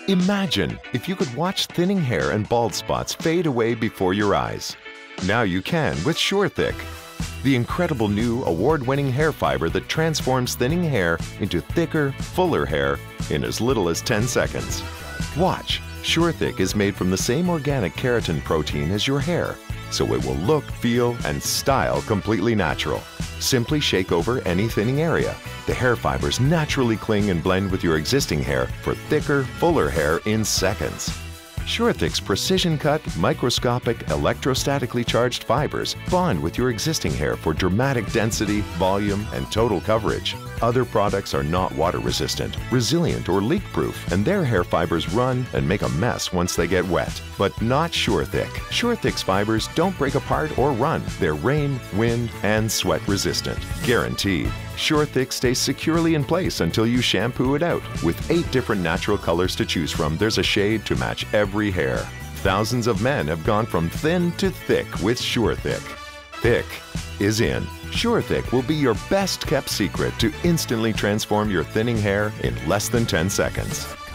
Imagine if you could watch thinning hair and bald spots fade away before your eyes. Now you can with SureThik, the incredible new award-winning hair fiber that transforms thinning hair into thicker, fuller hair in as little as 10 seconds. Watch, SureThik is made from the same organic keratin protein as your hair, so it will look, feel, and style completely natural. Simply shake over any thinning area. The hair fibers naturally cling and blend with your existing hair for thicker, fuller hair in seconds. SureThik's precision-cut, microscopic, electrostatically charged fibers bond with your existing hair for dramatic density, volume, and total coverage. Other products are not water-resistant, resilient, or leak-proof, and their hair fibers run and make a mess once they get wet. But not SureThik. SureThik's fibers don't break apart or run. They're rain, wind, and sweat-resistant. Guaranteed. SureThik stays securely in place until you shampoo it out. With 8 different natural colors to choose from, there's a shade to match every hair. Thousands of men have gone from thin to thick with SureThik. Thick is in. SureThik will be your best kept secret to instantly transform your thinning hair in less than 10 seconds.